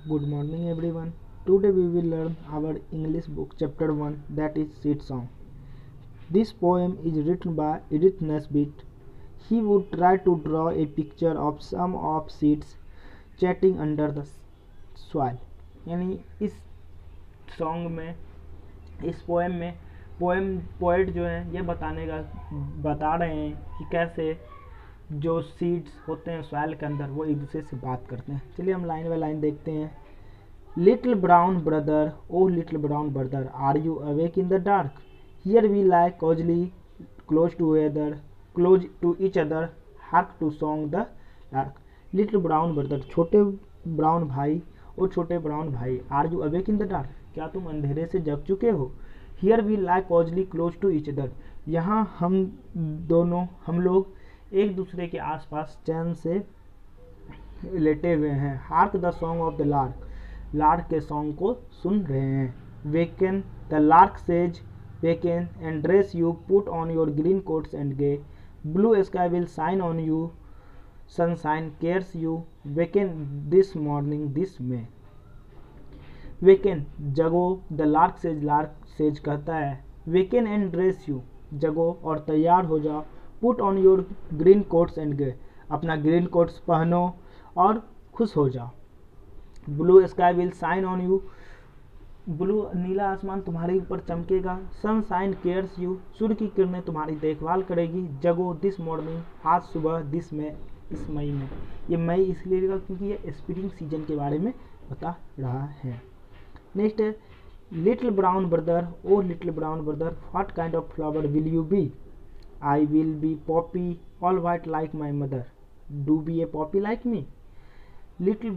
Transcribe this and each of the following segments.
Good morning everyone. Today we will learn our English book chapter 1, that is Seed Song. This poem is written by Edith Nesbit. He would try to draw a picture of some of seeds chatting under the soil. यानी इस song में, इस poem में poet जो है ये बता रहे हैं कि कैसे जो सीड्स होते हैं सॉइल के अंदर वो एक दूसरे से बात करते हैं। चलिए हम लाइन बाय लाइन देखते हैं। Little brown brother, O little brown brother, are you awake in the dark? Here we lie cosily close to each other, hark to song the dark. Little brown brother, छोटे brown भाई, ओ छोटे brown भाई, are you awake in the dark? क्या तुम अंधेरे से जग चुके हो? Here we lie cosily close to each other, यहाँ हम लोग एक दूसरे के आसपास चैन से लेटे हुए हैं। Hark the song of the lark, lark के सॉन्ग को सुन रहे हैं। Waken the lark says, waken and dress you, put on your green coats and gay, blue sky will shine on you, sunshine cares you, waken this morning this May. Waken जगो, the lark says कहता है, woken and dress you, जगो और तैयार हो जाओ, put on your green coats and gay, अपना green coats पहनो और खुश हो जाओ। Blue sky will shine on you, blue नीला आसमान तुम्हारे ऊपर चमकेगा। सनशाइन केयर्स यू, सूर्य की किरणें तुम्हारी देखभाल करेगी। जगो दिस मॉर्निंग, आज सुबह, दिस में, इस मई में। ये मई इसलिए लिखा क्योंकि ये स्प्रिंग सीजन के बारे में बता रहा है। नेक्स्ट है little brown brother, O little brown brother, what kind of flower will you be? I will be poppy, all white like my mother. Do be a poppy like me. Little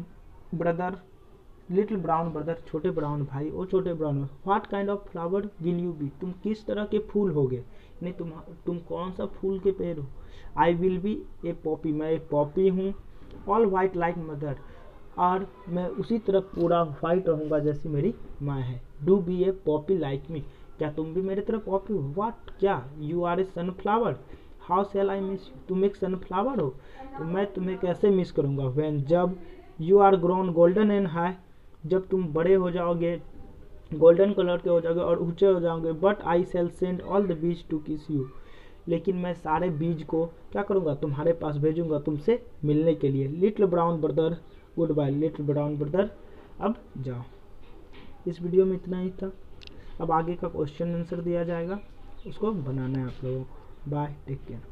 brown brother, छोटे brown भाई, ओ छोटे brown, what kind of flower will you be? तुम किस तरह के फूल होगे? नहीं, तुम कौन सा फूल के पेड़ हो? I will be a poppy, मैं एक पॉपी हूँ। ऑल वाइट लाइक मदर, और मैं उसी तरह पूरा वाइट रहूँगा जैसी मेरी माँ है। Do be a poppy like me, क्या तुम भी मेरे तरह पॉपी हो? व्हाट, क्या? You are a sunflower, how shall I miss you, तुम एक सनफ्लावर हो तो मैं तुम्हें कैसे मिस करूँगा। व्हेन, जब, you are grown golden and high, जब तुम बड़े हो जाओगे, गोल्डन कलर के हो जाओगे और ऊंचे हो जाओगे। But I shall send all the bees to kiss you, लेकिन मैं सारे बीज को क्या करूँगा, तुम्हारे पास भेजूंगा तुमसे मिलने के लिए। Little brown brother, good bye little brown brother, अब जाओ। इस वीडियो में इतना ही था। अब आगे का क्वेश्चन आंसर दिया जाएगा, उसको बनाना है आप लोगों को। Bye, take care.